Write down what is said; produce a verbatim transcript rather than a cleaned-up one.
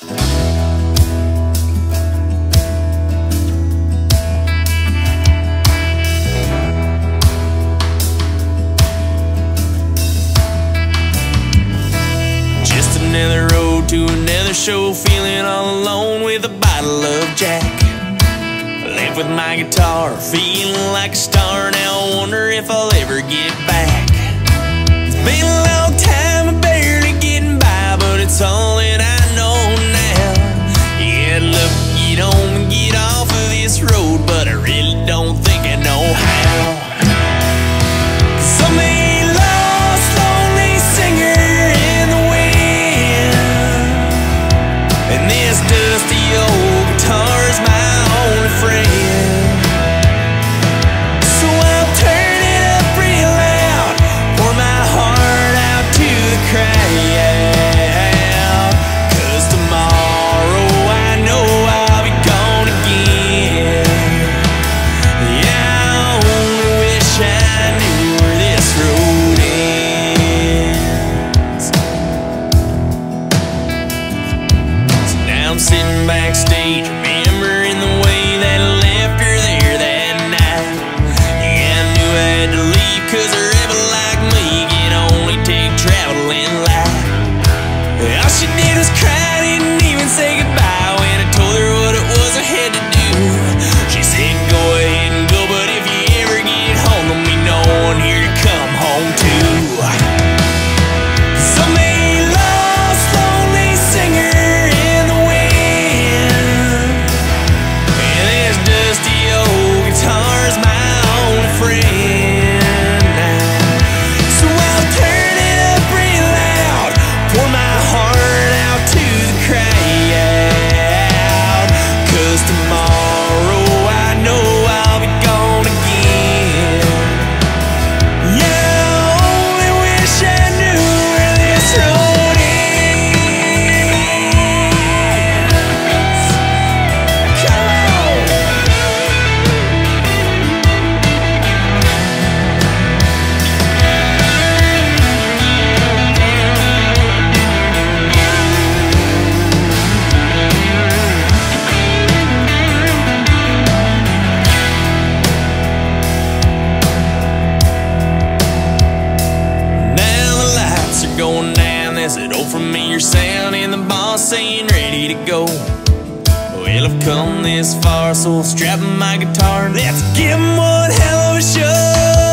Just another road to another show, feeling all alone with a bottle of Jack. Left with my guitar, feeling like a star. Now I wonder if I'll ever get back. It's been a long time, I'm barely getting by, but it's all that I know now. Yeah, look, get on and get off of this road, but I really don't think I know how. Dusty old guitar's my only friend. So I'll turn it up real loud, pour my heart out to the crowd. 'Cause tomorrow I know I'll be gone again. Yeah, I only wish I knew where this road ends. So now I'm sitting backstage, remembering the way that I left her there that night. Yeah, I knew I had to leave, 'cause a rebel like me can only take traveling light. All she did was cry, didn't even say goodbye when I told her what it was I had to do. She said, go ahead and go, but if you ever get home, there'll be no one here to come home to. Going down, that's it old familiar sound, and the boss saying ready to go. Well, I've come this far, so I'll strap my guitar, let's give 'em one hell of a show.